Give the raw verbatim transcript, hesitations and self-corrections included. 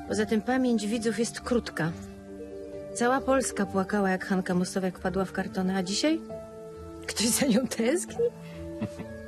Poza tym pamięć widzów jest krótka. Cała Polska płakała, jak Hanka Mostowiak wpadła w kartony, a dzisiaj? Ktoś za nią tęskni?